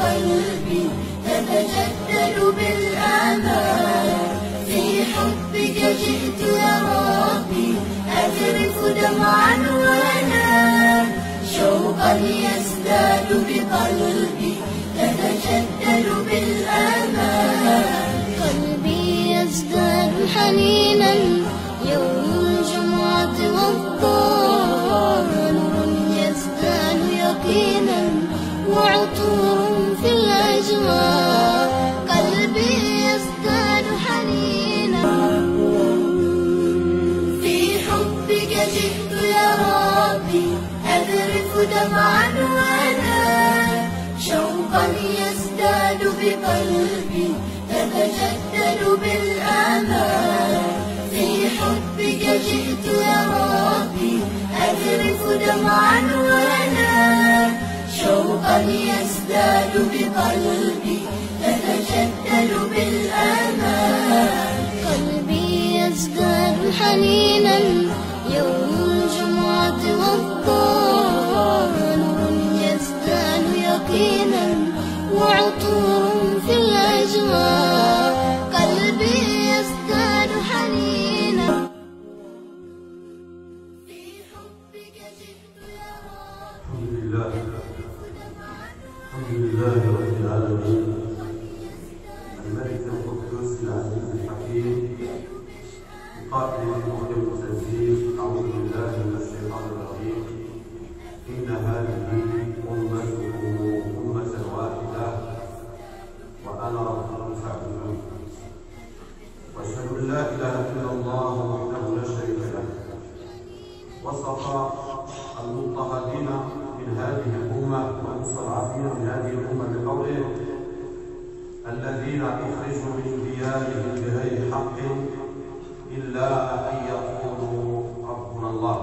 بقلبي تتجدد بالآمال. في حبك جئت يا ربي أذرف دمعا وأنام، شوقا يزداد بقلبي تتجدد بالآمال. قلبي يزداد حنينا يوم الجمعة والضال، نور يزداد يقينا وعطور في الأجواء. قلبي يزداد حنينا في حبك جئت يا ربي أذرف دمعا وأنام، شوقا يزداد بقلبي تتجدد بالآمال. في حبك جئت يا ربي أذرف دمعا وأنام، شوقا يزداد بقلبي تتجدد بالآمال. قلبي يزداد حنينا يوم الجمعة والضال، نور يزداد يقينا وعطور في الأجواء. قلبي يزداد حنينا في حبك جئت يا رب. الحمد لله رب العالمين، الملك القدوس العزيز الحكيم، القائل المحكم التنزيل: أعوذ بالله من الشيطان الرجيم. إن هذه أمتكم أمة واحدة وأنا ربكم فاعبدون. وأشهد أن لا إله إلا الله وحده لا شريك له. وصف المضطهدين من هذه الأمة والمستضعفين من هذه الأمة بقوله: الذين أخرجوا من ديارهم بغير حق إلا أن يقولوا ربنا الله.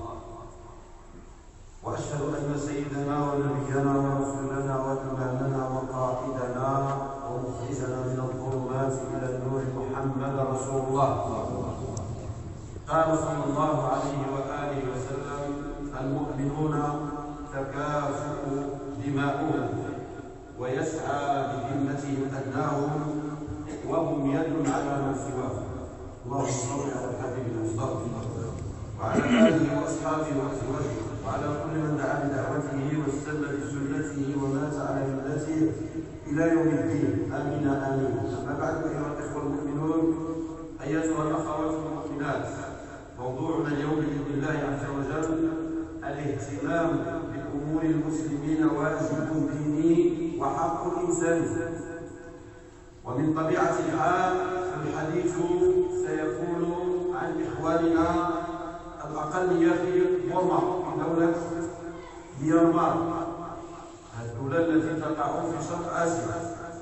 وأشهد أن سيدنا ونبينا ورسولنا وإمامنا وقائدنا ومخرجنا من الظلمات إلى النور محمد رسول الله. قال صلى الله عليه وآله وسلم: المؤمنون تكافؤ دماؤهم ويسعى بذمتهم أدناهم وهم يد على من سواهم. اللهم صل على الحبيب المصطفى وعلى آله وأصحابه وأزواجه وعلى كل من دعا بدعوته واستنى بسنته ومات على ملته إلى يوم الدين. آمين آمين. أما بعد، أيها الإخوة المؤمنون، أيتها الأخوات المؤمنات، موضوعنا اليوم بإذن الله عز وجل الاهتمام بأمور المسلمين واجب ديني وحق إنساني. ومن طبيعة الحال الحديث سيكون عن إخواننا الأقلية في بورما، في دولة ميانمار، الدولة التي تقع في شرق آسيا.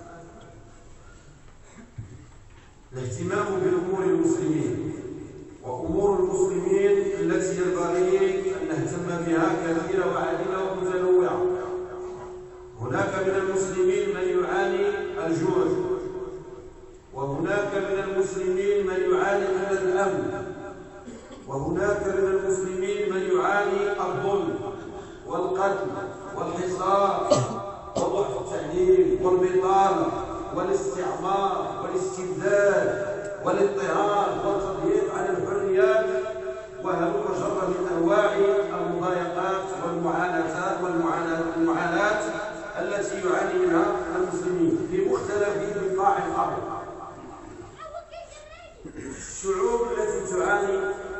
الاهتمام بأمور المسلمين وأمور المسلمين التي ينبغي أن نهتم بها كثيرة وعديدة ومتنوعة. هناك من المسلمين من يعاني الجوع، وهناك من المسلمين من يعاني من الأمن، وهناك من المسلمين من يعاني الظلم والقتل والحصار وضعف التعليم والبطالة والاستعمار والاستبداد والاضطهاد والتضييق على الحريات وهلم جر من انواع المضايقات والمعاناه التي يعاني منها المسلمين في مختلف بقاع الارض. الشعوب التي تعاني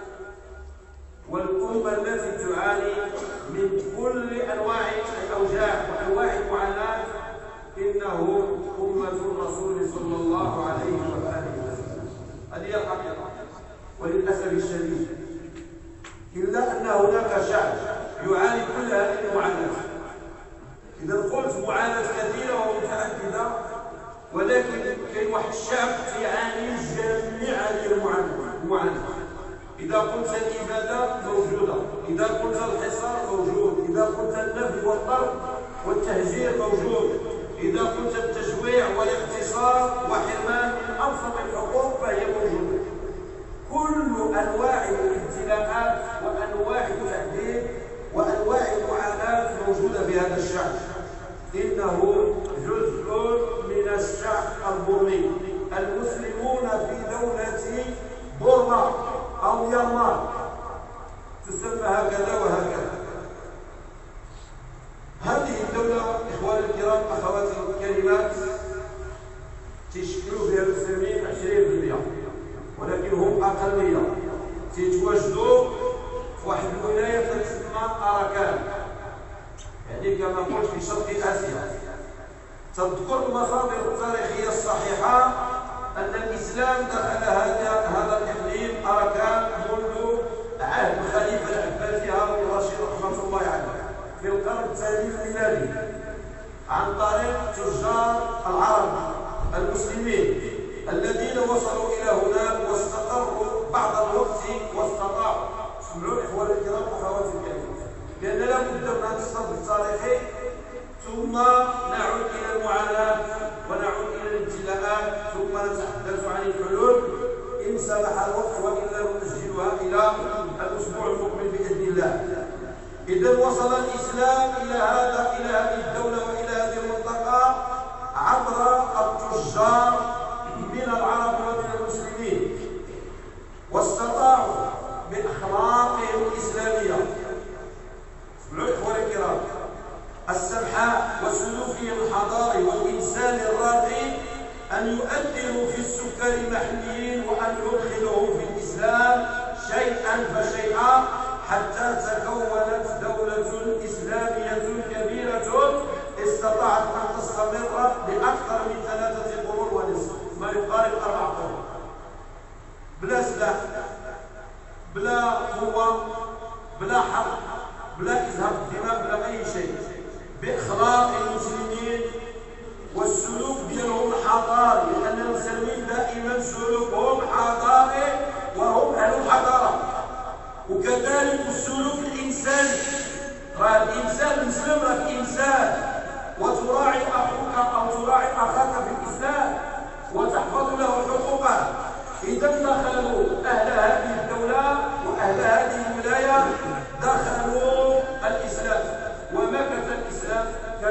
والامه التي تعاني من كل انواع الاوجاع وانواع المعاناه إنه أمة الرسول صلى الله عليه وآله وسلم. هذه الحقيقة. وللأسف الشديد إلا أن هناك شعب يعاني كل هذه المعاناة. إذا قلت معاناة كثيرة ومتعددة، ولكن كاين واحد الشعب يعاني جميع هذه المعاناة. إذا قلت الإبادة موجودة، إذا قلت الحصار موجود، إذا قلت النفي والطرد والتهجير موجود، إذا قلت التجويع والاقتصاد وحرمان من أبسط الحقوق فهي موجودة. كل أنواع الابتلاءات وأنواع التعذيب وأنواع المعاناة موجودة في هذا الشعب. إنه جزء من الشعب البورمي. المسلمون في دولة بورما أو ميانمار تسمى هكذا وهكذا. هذه الدولة إخواني الكرام أخواتي الكريمات تشكلوا فيها المسلمين 20%، ولكن هم أقلية تتواجدوا في واحد الولاية تسمى أراكان، يعني كما قلت في شرق آسيا. تذكر المصادر التاريخية الصحيحة أن الإسلام دخل هذا الإقليم أراكان منذ عهد الخليفة العباسي هارون الرشيد رحمة الله عليه في القرن الثاني الميلادي عن طريق تجار العرب المسلمين الذين وصلوا إلى هناك واستقروا بعض الوقت واستطاعوا. اسمعوا إخواني الكرام أخواتي الكريمات، لأن لا بد من هذا الصدر التاريخي ثم نعود إلى المعاناة ونعود إلى الابتلاءات ثم نتحدث عن الحلول إن سمح الوقت، وإلا نؤجلها إلى الأسبوع المقبل بإذن الله. إذا وصل الإسلام إلى هذه الدولة وإلى هذه المنطقة عبر التجار من العرب ومن المسلمين، واستطاعوا بأخلاقهم الإسلامية، اسمعوا إخواني الكرام، السمحاء وسلوكهم الحضاري والإنساني الراقي أن يؤثروا في السكان المحليين وأن يدخلوهم في الإسلام شيئا فشيئا حتى تكونت دولة إسلامية كبيرة استطاعت أن تستمر لأكثر من 3 قرون ونصف، ما يقارب 4 قرون، بلا سلاح، بلا قوة، بلا حرب، بلا إزهاق الدماء، بلا أي شيء، بإخلاق المسلمين والسلوك ديالهم الحضاري، لأن المسلمين دائما سلوكهم حضاري وهم أهل الحضارة. وكذلك السلوك الإنساني، راه الإنسان المسلم راك إنسان، وتراعي أخوك أو تراعي أخاك في الإسلام وتحفظ له حقوقه. إذا دخلوا أهل هذه الدولة وأهل هذه الولاية دخلوا الإسلام ومكث الإسلام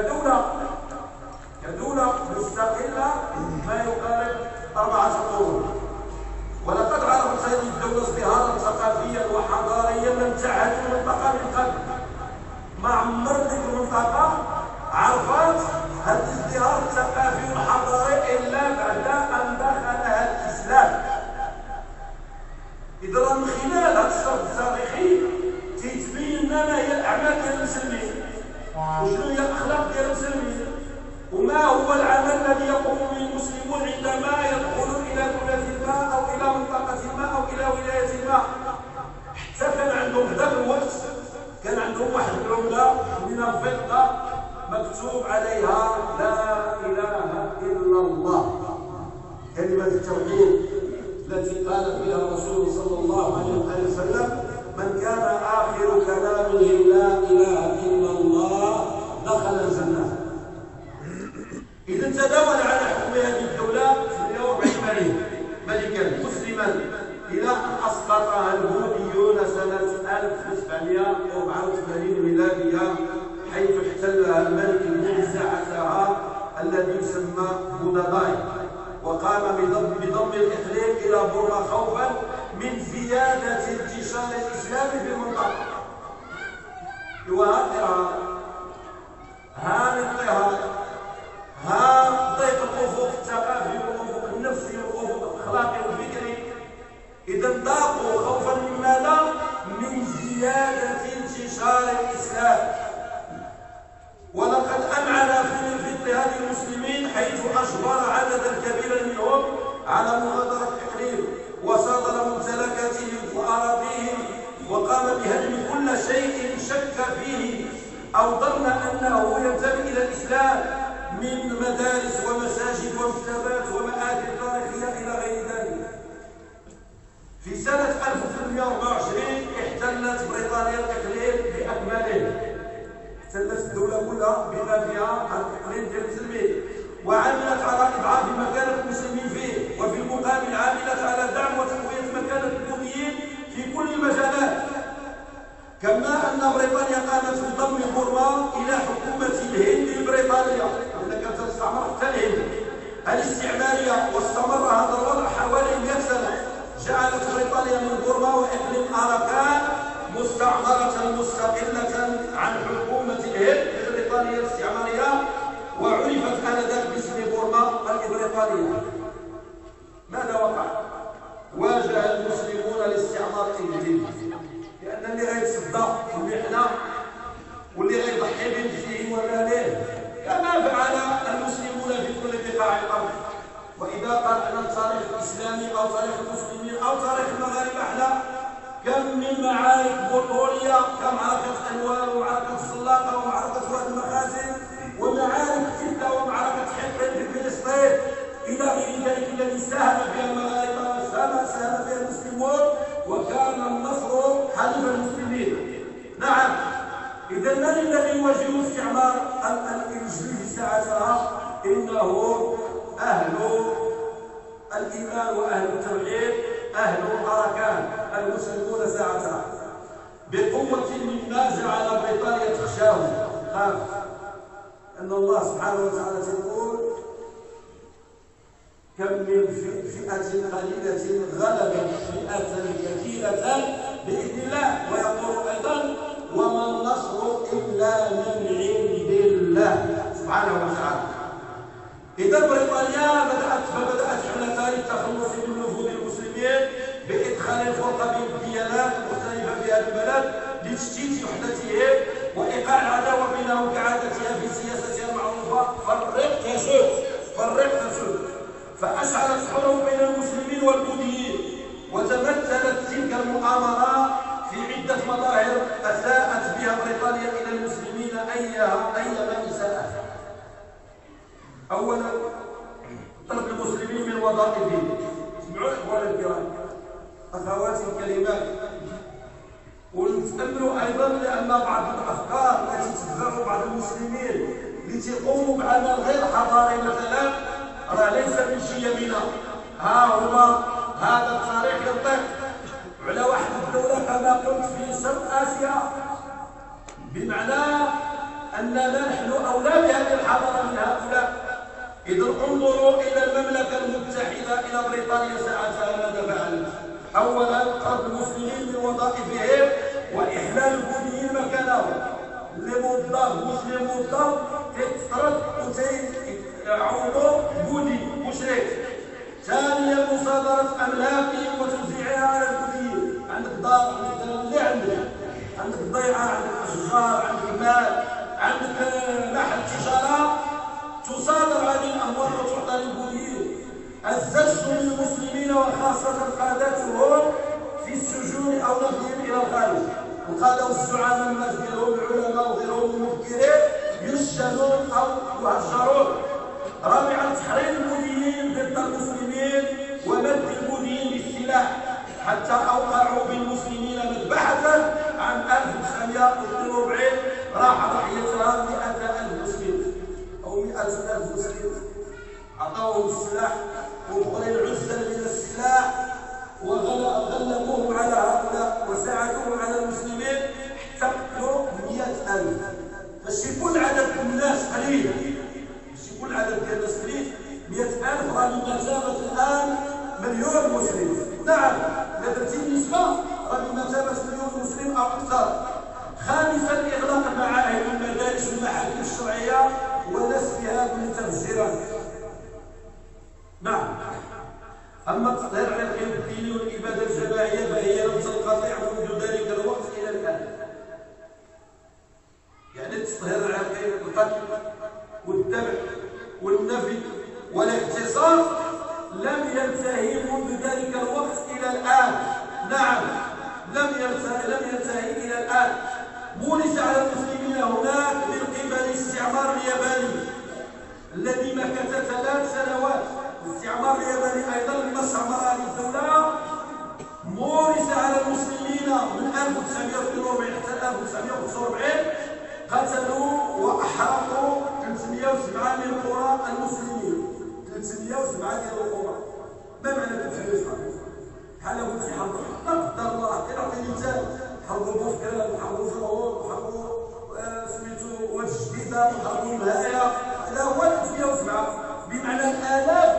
كدولة مستقلة ما يقارب 4 قرون. ولقد عرفت هذه الدولة ازدهارا ثقافيا وحضاريا لم تعهد المنطقة من قبل. ما عمر ديك المنطقة عرفت هذا الازدهار الثقافي والحضاري إلا بعد أن دخلها الإسلام. إذا من خلال هذا الشرط التاريخي تيتبين لنا ما هي الأعمال ديال المسلمين، وشنو هي الأخلاق ديال المسلمين، وما هو العمل الذي يقوم به المسلمون عندما يدخلون إلى دولة ما أو إلى منطقة ما أو إلى ولاية ما. حتى كان عندهم في ذاك الوقت كان عندهم واحد العملة من الفضة مكتوب عليها لا إله إلا الله، كلمة التوحيد التي قال بها الرسول صلى الله عليه وسلم: من كان آخر كلامه لا إله إلا الله دخل الجنة. إذا تداول على حكم هذه الدولة 48 ملكا مسلما إلى أن أسقطها الهوديون سنة 1984 ميلادية، حيث احتلها الملك الذي ساعتها الذي يسمى بوداداي، وقام بضم الإقليم إلى بورما خوفا من زيادة انتشار الإسلام في المنطقة. ها ضيق الأفق الثقافي والأفق النفسي والأفق الأخلاقي والفكري. إذا ضاقوا خوفا من ماذا؟ من زيادة انتشار الإسلام. ولقد أمعن في اضطهاد المسلمين حيث أجبر عددا كبيرا منهم على مغادرة الإقليم وصادر ممتلكاتهم وأراضيهم، وقام بهدم كل شيء شك فيه أو ظن أنه ينتمي إلى الإسلام من مدارس ومساجد ومكتبات ومآثر تاريخية إلى غير ذلك. في سنة 1824 احتلت بريطانيا الإقليم بأكمله، احتلت الدولة كلها بما فيها الإقليم ديال المسلمين، وعملت على إضعاف مكانة المسلمين فيه، وفي المقابل عملت على دعم وتقوية مكانة البوذيين في كل المجالات. كما أن بريطانيا قامت بضم بورما إلى حكومة الهند البريطانية، ولا كانت تصح الاستعمارية، واستمر هذا الوضع حوالي 100 سنة. جعلت بريطانيا من بورما وإقليم أراكان مستعمرة مستقلة عن حكومة الهند البريطانية الاستعمارية، وعرفت آنذاك باسم بورما البريطانية. ماذا وقع؟ واجه المسلمون الاستعمار الإنجليزي، لأن اللي غيتصدى المحنة واللي غيضحي بنفسه وماله كما فعل المسلمون في كل بقاع الأرض. وإذا قرأنا التاريخ الإسلامي أو تاريخ المسلمين أو تاريخ المغاربة احنا، كم من معارك بطولية، كمعركة أنوار ومعركة السلاطة ومعركة واد المخازن ومعارك جدة ومعركة حقن في فلسطين إلى غير ذلك الذي ساهم فيها المغاربة وساهم فيها المسلمون، وكان النصر حليف المسلمين. نعم، إذا من الذي يواجه الاستعمار الإنجليزي ساعتها؟ إنه أهل الإيمان وأهل التوحيد، أهل أراكان المسلمون ساعتها، بقوة مما جعل بريطانيا تخشاهم. خاف أن الله سبحانه وتعالى يقول: كم من فئة قليلة غلبت فئة كثيرة بإذن الله، ويقول أيضا: وما النصر إلا من عند الله سبحانه وتعالى. إذا بريطانيا بدأت حملتها للتخلص من نفوذ المسلمين بإدخال الفرقة بين الديانات المختلفة في هذا البلد لتشتيت وحدتهم وإيقاع العداوة بينهم كعادتها في سياستها المعروفة: فرق تسد. فأشعلت حروب بين المسلمين والبوذيين، وتمثلت تلك المؤامرة في عدة مظاهر أساءت بها بريطانيا إلى المسلمين أيما إساءة. أولا، طرد المسلمين من وظائفهم. اسمعوا إخواني الكرام، أخواتي الكلمات، ولتأملوا أيضا لأن بعض الأفكار التي تدفع بعض المسلمين لتقوموا بعمل غير حضاري مثلا راه ليس من شيمنا. ها هو هذا التاريخ ينطق على واحد الدولة كما قلت في شرق آسيا، بمعنى أننا نحن أولى بهذه الحضارة من هؤلاء. إذا انظروا إلى المملكة المتحدة، إلى بريطانيا ساعتها ماذا فعلت؟ أولا، طرد المسلمين من وظائفهم وإحلال البوذيين مكانهم. مسلم موظف تطرد وتعود بوذي مشرك. ثانيا، مصادرة أملاكهم وتوزيعها على البوذيين. عندك دار، عندك ضيعة، عندك أشجار، عندك مال، عندك محل تجارة، تصادر هذه الأموال وتعطى للبوذيين. الزج للمسلمين وخاصة قادتهم في السجون أو نفيهم إلى الخارج. القادة والزعماء الناس ديالهم العلماء وغيرهم المفكرين يسجنون أو يهجرون. رابعا، تحريض البوذيين ضد المسلمين ومد البوذيين بالسلاح حتى أوقعوا بالمسلمين مذبحة عام 1942 راح ضحيتها 100,000 مسلم أو 100,000 مسلم. أعطوهم السلاح وأخرين عزا من السلاح وغلبوهم على هؤلاء وساعدوهم على المسلمين حتى قتلوا 100,000. ماشي كل عدد الناس قليل، ماشي كل عدد ديال الناس قليل. 100,000 راه بمثابة الآن مليون مسلم. نعم، إذا درتي النسبة راه بمثابة مليون مسلم أو أكثر. خامسا، إغلاق المعاهد والمدارس والمحاكم الشرعية ونسفها بالمتفجرات. نعم. أما التطهير على القيم الديني والإبادة الجماعية فهي لم تنقطع منذ ذلك الوقت إلى الآن. يعني التطهير على القيم، القتل والذبح والنفي والاغتصاب لم ينتهي منذ ذلك الوقت إلى الآن. نعم، لم ينتهي إلى الآن. مورس على المسلمين هناك من قبل الاستعمار الياباني الذي مكث 3 سنوات. الاستعمار الياباني أيضا لما استعمر هذه الدولة مورس على المسلمين من 1942 حتى 1945. قتلوا وأحرقوا 307 من قرى المسلمين. 307 ديال القرى. ما معنى 307؟ بحال قلت في حرب، لا قدر الله. كنعطي مثال: حرب البوفكران وحرب الزهور وحرب سميتو واد الجديدة وحرب المهاية. هذا هو 307، بمعنى آلاف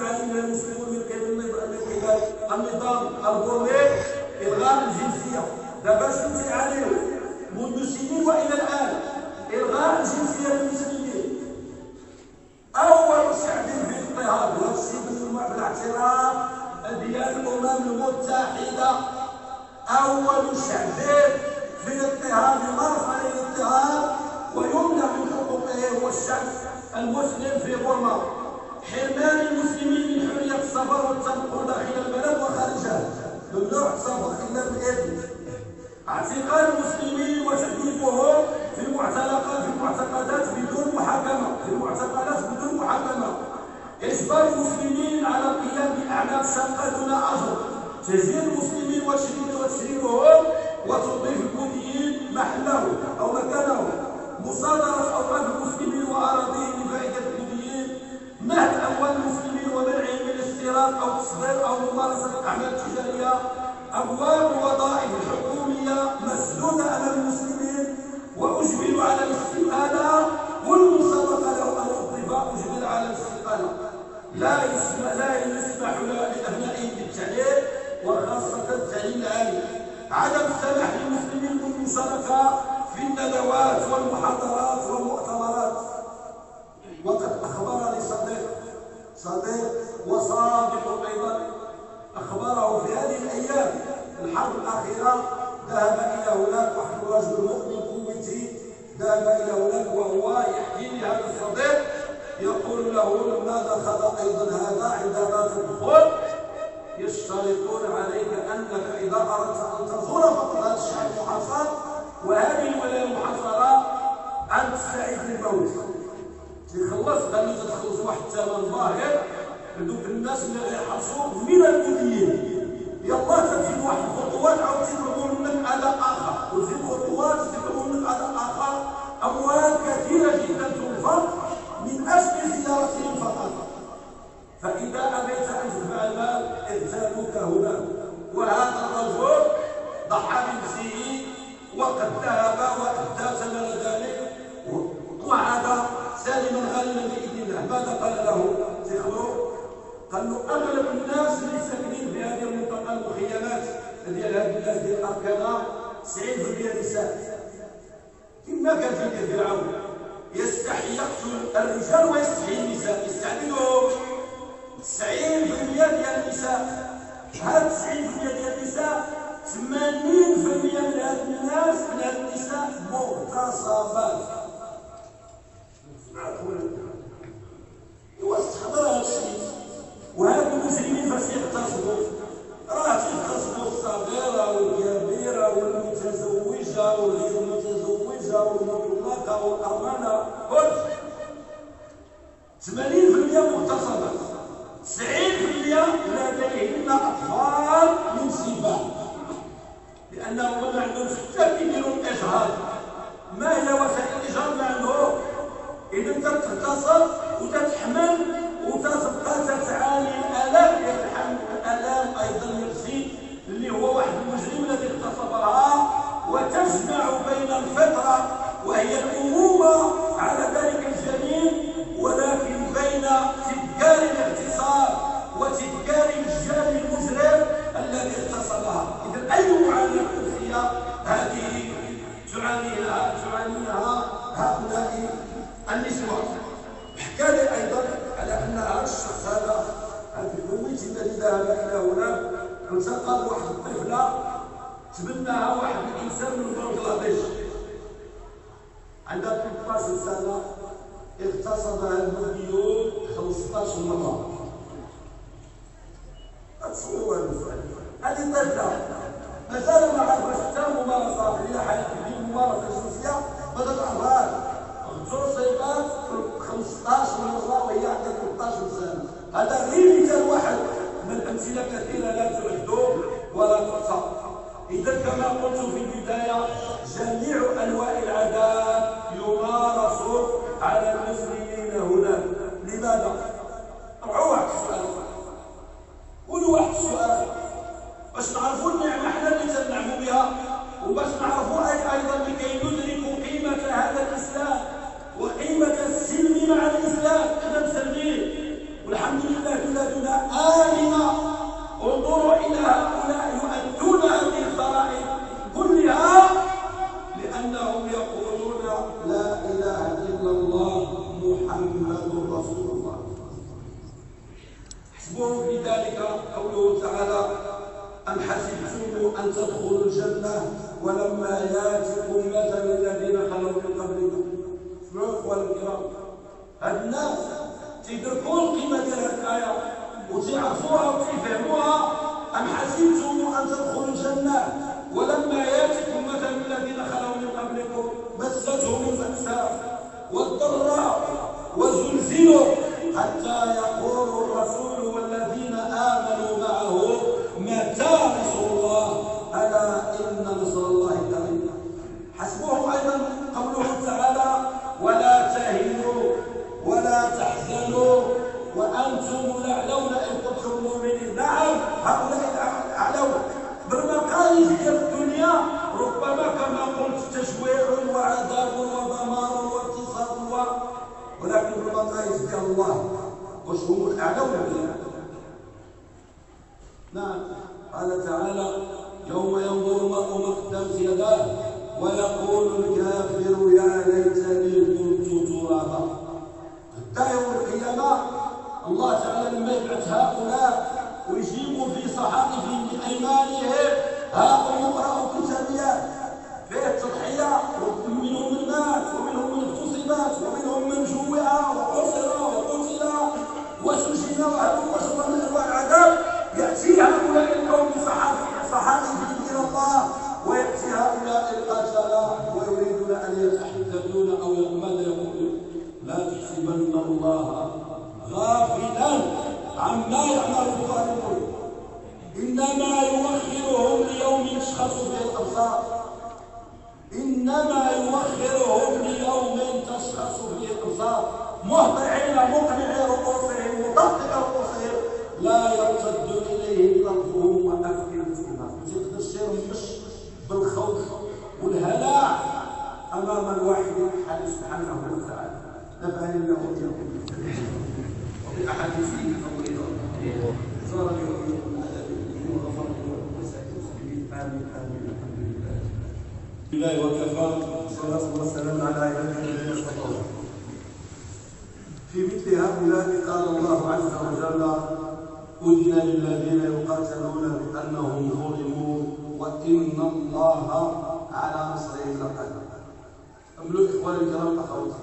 يعاني منها المسلمون من قبل النظام البورمي إلغاء الجنسية. دابا شنو تيعانيو منذ سنين وإلى الآن؟ إلغاء الجنسية للمسلمين. أول تعديل في الاضطهاد وهذا الشيء بالاعتراف ديال الأمم المتحدة، أول تعديل في الاضطهاد يمارس عليه الاضطهاد ويمنع من حقوقه هو الشعب المسلم في بورما. حرمان المسلمين من حرية السفر والتنقل داخل البلد وخارجها، ممنوع السفر إلا بالإذن. اعتقال المسلمين وتأديبهم في المعتقلات بدون محاكمة، إجبار المسلمين على القيام بأعمال شاقة دون أجر، تسجيل المسلمين وتشريدهم وتوظيف البوذيين محله أو مكانه، مصادرة أوقاف المسلمين وأراضيهم لفائدة البوذيين، نهب أموال المسلمين ومنعهم من الاشتراك أو التصدير أو ممارسة الأعمال التجارية. أبواب الوظائف الحكومية مسدودة أمام المسلمين وأجبروا على الاستقالة، والمسابقة له أن الضيفاء أجبر على الاستقالة. لا يسمح لأبنائهم بالتعليم وخاصة التعليم العالي. عدم السماح للمسلمين بالمشاركة في الندوات والمحاضرات والمؤتمرات. وقد أخبرني صديق وصادق أيضا، أخبره في هذه الأيام الحرب الأخيرة ذهب إلى هناك واحد الرجل مؤمن كويتي، ذهب إلى هناك وهو يحكي لي هذا الصديق يقول له لما دخل أيضا هذا عندما تدخل يشترطون عليك أنك إذا أردت أن تزور فقط هذا الشعب المحاصر وهذه الولاية المحاصرة أن تستعد للموت. تخلص قال له تخلص واحد الثمن ظاهر لدوك الناس اللي غيحرصوا من البوذيين. يلا تزيد واحد الخطوات عاود تطلبوا منك أداء آخر، وتزيد خطوات تطلبوا منك أداء آخر. أموال كثيرة جدا تنفق من أجل زيارتهم فقط. فإذا أبيت أن تدفع المال اغتالوك هنا. وهذا الرجل ضحى بنفسه وقد ذهب وأدى ثمن ذلك وعاد سالما غانما بإذن الله. ماذا قال له؟ تخبروا؟ قال له أغلب الناس اللي ساكنين في هذه المنطقة المخيمات ديال هذه الناس ديال الأركانة 90% نساء. كما كان في فرعون يستحي يقتل الرجال ويستحي النساء، يستعبدهم. 90% ديال النساء. هاد 90% ديال النساء 80% من هاد الناس من هاد النساء مغتصبات. واستحضر هذا الشيء. وهاد المسلمين فاش يغتصبوا راه تيغتصبوا الصغيرة والكبيرة والمتزوجة والغير متزوجة والمطلقة والأرملة كلشي. 80% مغتصبات، 90% لديهن أطفال من سباع، لأنهم ما عندهمش حتى كيديروا الإجهاض. ما هي وسائل الإجهاض؟ ما عندهم. إذا أنت تغتصب وتتحمل وتبقى تتعاني الآلام ديال الحمل، الآلام أيضا نفسي اللي هو واحد المجرم الذي اغتصبها، وتجمع بين الفطرة وهي الأمومة على ذلك الجنين ولكن بين تذكار الاغتصاب وتذكار الجاني المجرم الذي اغتصبها. إذا أي معاناة نفسية هذه تعانيها هؤلاء النسوة. حكى لي أيضا على أن هذا الشخص هذا الكويتي الذي ذهب إلى هناك التقى بواحد الطفلة تبناها واحد الإنسان من بنغلاديش، عندها 13 سنة، اغتصبها المليون 15 مرة. أتصوروا هذا السؤال. هذه الطفلة مازال ما عرفش حتى الممارسة في حياة الممارسة الجنسية ما تعرفهاش. اغتصبت 15 مرة وهي عندها 13 سنة. هذا غير مثال واحد من الأمثلة كثيرة لا تعد ولا تحصى. إذا كما قلت في البداية جميع أنواع العذاب يمارس على المسلمين هناك. لماذا؟ طرحوا واحد السؤال، قولوا واحد السؤال باش نعرفوا النعمة حنا اللي تنعموا بها، وباش نعرفوا أيضا لكي ندركوا قيمة هذا الإسلام وقيمة السلم مع الإسلام. حنا مسلمين والحمد لله بلادنا حسبهم في ذلك قوله تعالى: أم حسبتم أن تدخلوا الجنة ولما ياتكم مثل الذين خلوا من قبلكم. شنو الإخوان الكرام؟ هاد الناس تيدركوا القيمة ديال هاد الآية وتيعرفوها وتيفهموها. أم حسبتم أن تدخلوا الجنة ولما ياتكم مثل الذين خلوا من قبلكم مستهم البأساء والضراء وزلزلوا حتى يقول الرسول والذين آمنوا معه متى نصر الله ألا إن نصر الله قريب. حسبه أيضا قوله تعالى: ولا تهنوا ولا تحزنوا وأنتم الأعلون إن كنتم مؤمنين. نعم، هؤلاء الأعلون بالمقاييس ديال الدنيا ربما كما قلت تجويع وعذاب ودمار واغتصاب، ولكن بالمقاييس ديال الله واش هم الأعلون بالله؟ نعم، قال تعالى: يوم ينظر المرء ما قدمت يداه ويقول الكافر يا ليتني كنت ترابا. حتى يوم القيامة الله تعالى لما يبعث هؤلاء ويجيبوا في صحائفهم بأيمانهم: هاكم اقرأوا كتابيات، فيه التضحية، ومنهم من مات ومنهم من اغتصبت ومنهم من جوع وقصر وقتل وسجن وهلم وشر من أنواع العذاب. يأتي هؤلاء القوم بصحائفهم إلى الله، ويأتي هؤلاء القتلة ويريدون أن يتحدثون أو ماذا يقولون؟ لا تحسبن الله غافلا عما يعمل الظالمون، إنما يوخرهم ليوم تشخص فيه الأبصار، إنما يوخرهم ليوم تشخص فيه الأبصار، مهطعين مقنعي رؤوسهم مطبقي رؤوسهم لا يرتد إليهم طرفهم وأفئدتهم. ما تقدرش ترمش بالخوف والهلاع أمام الواحد الأحد سبحانه وتعالى. نفعني الله وإياكم وبأحاديثه الطويلة زارني وإياكم العذاب وغفر لي وسائر المسلمين. آمين آمين. الحمد لله. بالله وكفى، والصلاة والسلام على عباده الذين اصطفى. في مثل هؤلاء قال الله عز وجل: أذن للذين يقاتلون بأنهم ظلموا وإن الله على نصرهم لقدير. أملوا إخواني الكرام أخواتي،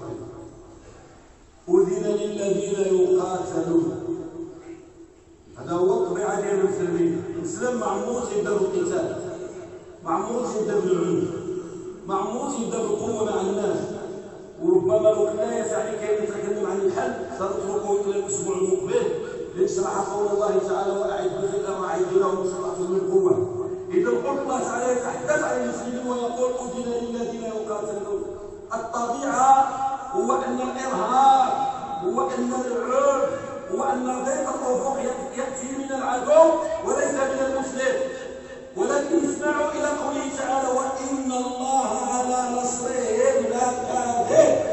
أذن للذين يقاتلون، هذا هو الطبيعة ديال المسلمين. الإسلام معمور تيبدا بالقتال، معمور تيبدا بالعنف، معمور تيبدا بالقوة مع الناس. وربما لو كنا يسعني كي نتكلم عن الحل سنتركه إلى الأسبوع المقبل لنشرح قول الله تعالى: وأعدوا لهم ما استطعتم من قوة. إذا قلت الله تعالى يتحدث عن المسلمين ويقول: أذن للذين يقاتلون. الطبيعة هو أن الإرهاب، هو أن العنف، هو أن ضيق الأفق يأتي من العدو وليس من المسلم. ولكن اسمعوا إلى قوله تعالى: وإن الله على نصرهم لقادر.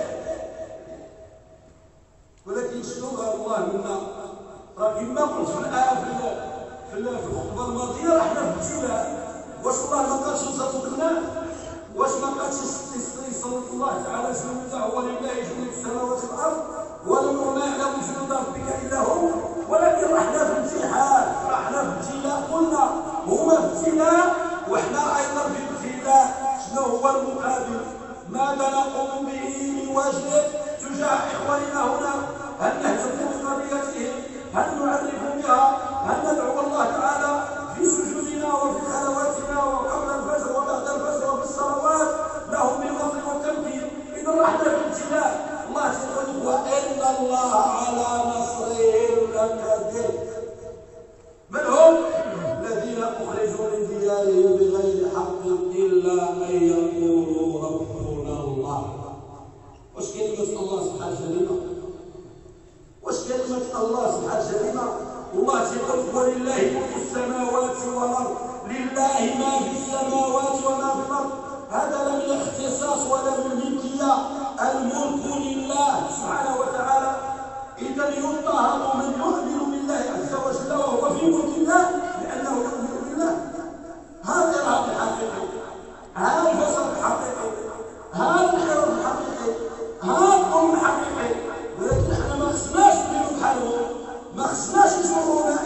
ولكن شنو قال الله منا؟ راه كما قلت في الآية في الخطبة الماضية راه حنا في ابتلاء. واش الله ما قالش نصرفوا الناس؟ واش ما قالش يسلط الله تعالى جنوده؟ هو لله جنود السماوات والأرض وما يعلم جنود ربك إلا هو. ولكن رحنا في امتحان، رحنا في ابتلاء. قلنا هما في ابتلاء وحنا أيضا في ابتلاء. شنو هو المقابل؟ ماذا نقوم به من واجب تجاه إخواننا هنا؟ هل نهتم بقضيتهم؟ هل نعرف بها؟ هل ندعو الله تعالى في سجودنا وفي خلواتنا وقبل الفجر وبعد الفجر وفي الصلوات لهم بالنصر والتمكين؟ إذا رحنا في ابتلاء. الله يقول: وإن الله على نصرهم لقادر. من هم؟ الذين أخرجوا من ديارهم بغير حق إلا أن يقولوا ربنا الله. واش كلمة الله سبحانه جريمة؟ واش كلمة الله سبحانه جريمة؟ والله تيقول: ولله ملك السماوات والأرض، لله ما في السماوات وما في الأرض. هذا لا من اختصاص ولا من ملكية، الملك لله سبحانه وتعالى. إذا يضطهد من يؤمن بالله عز وجل وهو في ملك الله لأنه يؤمن بالله. هذا الإرهاب الحقيقي، هذا الفساد الحقيقي، هذا الخير الحقيقي، هذا الظلم الحقيقي. ولكن احنا ما خصناش نديرو بحالهم، ما خصناش يجبرونا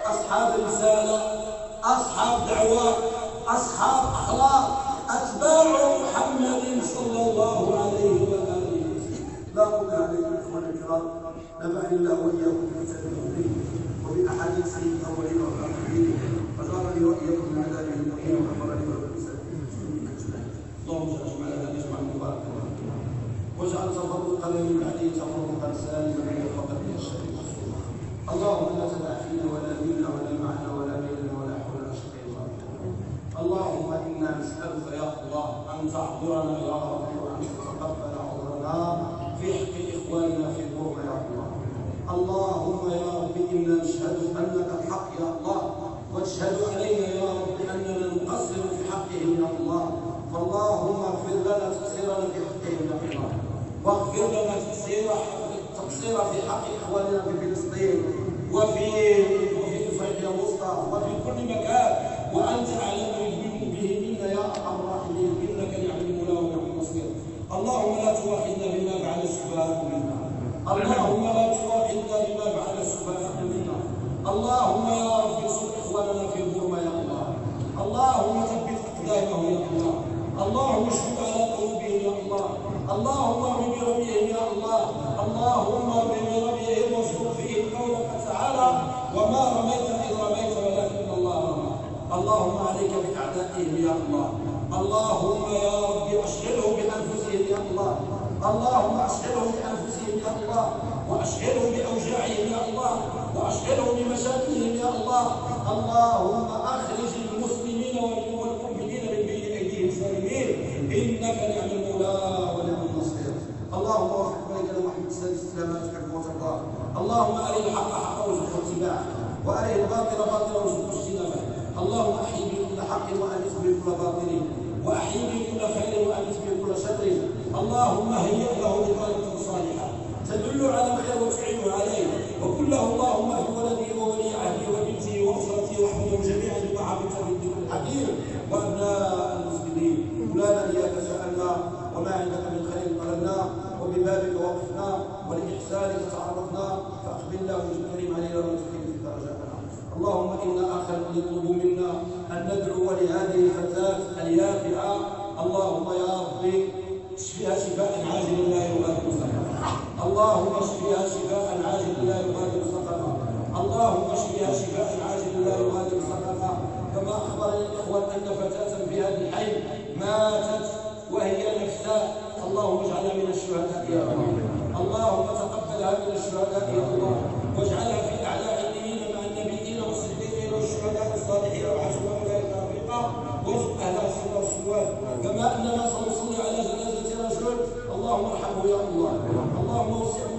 أصحاب رسالة، أصحاب دعوة، أصحاب أخلاق، أتباع محمد صلى الله عليه وآله وسلم. لا أقول عليكم إخواني الكرام، نفعني الله وإياكم بكتاب ربي وبأحاديث سيد الأولين والآخرين، وجعلني وإياكم من عذابه المهين وغفرني ولكم سبيل. اللهم اجعل هذا اجمع مباركا واجعل تفرقنا من بعده تفرقا سالما موفقا الى الشر. اللهم لا تدع فينا ولا منا ولا معنا ولا بيننا ولا حولنا شر الا اللهم انا نسالك يا الله ان تحضرنا يا رب وان تتقبل عذرنا في حق اخواننا في الغربه يا الله. اللهم يا رب انا نشهد انك الحق يا الله، واشهد علينا يا رب اننا نقصر في حقهم يا الله. فاللهم اغفر لنا تقصيرنا في حقهم يا الله، واغفر لنا تقصير في حق اخواننا في فلسطين وفي افريقيا الوسطى وفي كل مكان، وانت اعلم به منا يا ارحم الراحمين، انك نعم المولى ونعم النصير. اللهم لا تؤاخذنا بما فعل السفهاء منا، اللهم لا تؤاخذنا بما فعل السفهاء منا. اللهم يا رب انصر اخواننا في بورما يا الله، اللهم ثبت اقدامهم يا الله، اللهم اشفق على قلوبهم يا الله، اللهم ارم بربيهم يا الله، اللهم ارم بربيهم واصدق فيهم قولك تعالى وما رميت اذ رميت ولكن الله رمى. اللهم عليك باعدائهم يا الله، اللهم يا رب اشغلهم بانفسهم يا الله، اللهم اشغلهم بانفسهم يا الله، واشغلهم باوجاعهم يا الله، واشغلهم بمشاكلهم يا الله. اللهم اخرج المسلمين والمؤمنين من بين ايديهم سالمين، انك نعم المولى ونعم النصير. اللهم وفق ملكنا محمد السادس السلامات تحب وترضاه. اللهم ارنا الحق حقا وارزقنا اتباعه، وارنا الباطل باطلا وارزقنا اجتنابه. اللهم احيي به كل حق وانس به كل باطل، واحيي به كل خير وانس به كل شر. اللهم هيئ له بطانه صالحه تدل على الخير وتعينه عليه، وكن له اللهم اهل ولده وولي عهده وبنته واسرته واحفظهم جميعا بما حفظت من ذكر الحكيم. وابناء المسلمين مولانا اياك سالنا، وما عندك من خير طلبنا، وببابك وقفنا، ولاحسانك تعرفنا، فاقبل الله وجه الكريم علينا وتكريم في درجاتنا. اللهم انا اخر يطلب منا ان ندعو لهذه الفتاه اليافعه، اللهم يا ربي اشفيها شفاء عاجلا لا يغادر سقما، اللهم اشفيها شفاء عاجلا لا يغادر سقما، اللهم اشفيها شفاء عاجلا لا يغادر سقما. كما اخبرني الاخوه ان فتاه في هذا الحي ماتت وهي نفساء، اللهم اجعلها من الشهداء يا رب، اللهم تقبلها من الشهداء يا الله، واجعلها في اعلى عليين مع النبيين والصديقين والشهداء الصالحين وحسن اولئك رفيقا، وارزق اهلها الصبر والسواد. كما اننا سنصلي على جنازه رجل، اللهم ارحمه يا الله، اللهم وسع